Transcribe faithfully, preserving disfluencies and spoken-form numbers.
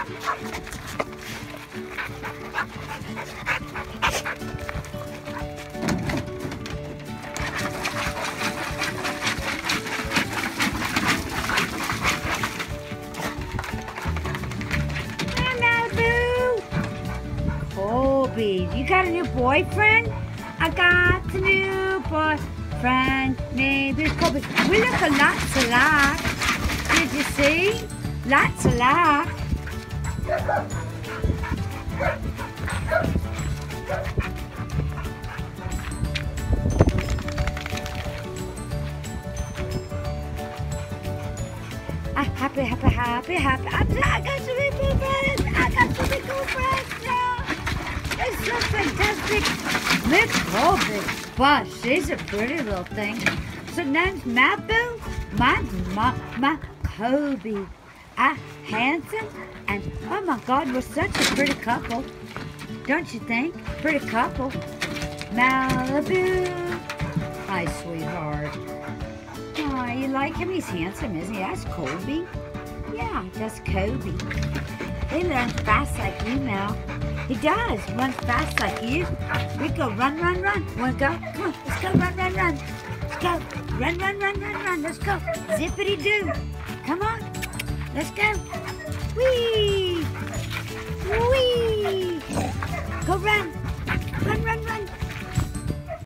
Colby, you got a new boyfriend? I got a new boyfriend. Maybe Colby. We look a lots alike. Did you see? Lots alike. I'm happy, happy, happy, happy. I'm, I got to be cool friends. I got to be cool friends now. It's so fantastic. Miss Colby. Wow, she's a pretty little thing. So name's Malibu. Mine's my, my Colby. Ah, handsome. And oh my God, we're such a pretty couple. Don't you think? Pretty couple. Malibu. Hi, sweetheart. Oh, you like him? He's handsome, isn't he? That's Colby. Yeah, that's Colby. He learns fast like you, Mel. He does. Runs fast like you. We go run, run, run. Wanna go? Come on, let's go run, run, run. Let's go. Run, run, run, run, run. Let's go. Zippity-doo. Come on. Let's go. Whee! Whee! Go run.